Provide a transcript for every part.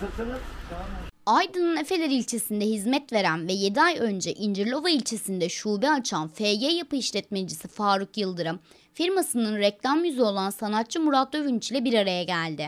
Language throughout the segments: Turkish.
Nasılsınız? Aydın'ın Efeler ilçesinde hizmet veren ve 7 ay önce İncirlova ilçesinde şube açan FY Yapı işletmecisi Faruk Yıldırım, firmasının reklam yüzü olan sanatçı Murat Övünç ile bir araya geldi.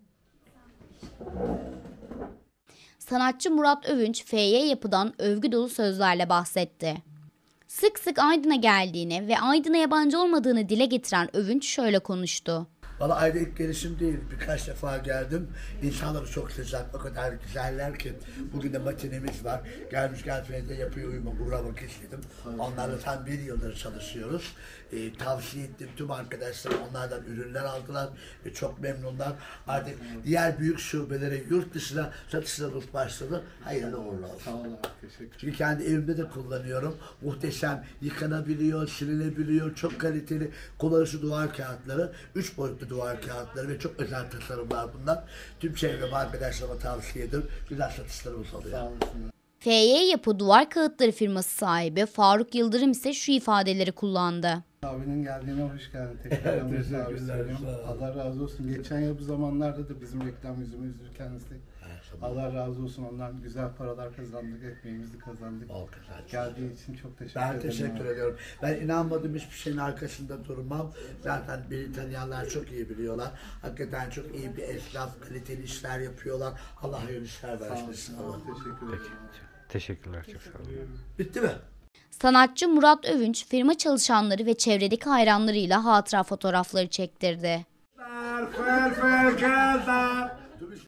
Sanatçı Murat Övünç, FY Yapı'dan övgü dolu sözlerle bahsetti. Sık sık Aydın'a geldiğini ve Aydın'a yabancı olmadığını dile getiren Övünç şöyle konuştu. Valla ayda ilk gelişim değil. Birkaç defa geldim. İnsanlar çok sıcak, o kadar güzeller ki. Bugün de matinemiz var. Gelmişken Feyde Yapı'ya uğramak istedim. Onlarla tam 1 yıldır çalışıyoruz. Tavsiye ettim tüm arkadaşlarım. Onlardan ürünler aldılar ve çok memnunlar. Artık diğer büyük şubelere, yurt dışına satışlarımız başladı. Hayırlı uğurlu olsun. Sağ olun, teşekkür. Çünkü kendi evimde de kullanıyorum. Muhteşem, yıkanabiliyor, silinebiliyor, çok kaliteli kullanışlı duvar kağıtları, 3 boyutlu duvar kağıtları ve çok özel tasarımlar bunlar. Tüm çevreme, arkadaşlarıma tavsiye ederim. Güzel satışlarımız oluyor. Sağ olasın. FY Yapı duvar kağıtları firması sahibi Faruk Yıldırım ise şu ifadeleri kullandı. Abinin geldiğine hoş geldin. Tekrar Teşekkürler, Allah razı olsun. Geçen yıl bu zamanlarda da bizim reklam yüzümüzdür kendisi. Allah razı olsun, ondan güzel paralar kazandık, ekmeğimizi kazandık. Geldiği için çok teşekkür ederim. Ben teşekkür ediyorum. Ben inanmadığım hiçbir şeyin arkasında durmam. Zaten beni tanıyanlar çok iyi biliyorlar. Hakikaten çok iyi bir esnaf, kaliteli işler yapıyorlar. Allah hayırlı işler versin. Sağ olun, teşekkür ederim. Teşekkürler, çok sağ olun. Bitti mi? Sanatçı Murat Övünç, firma çalışanları ve çevredeki hayranlarıyla hatıra fotoğrafları çektirdi. Fel fel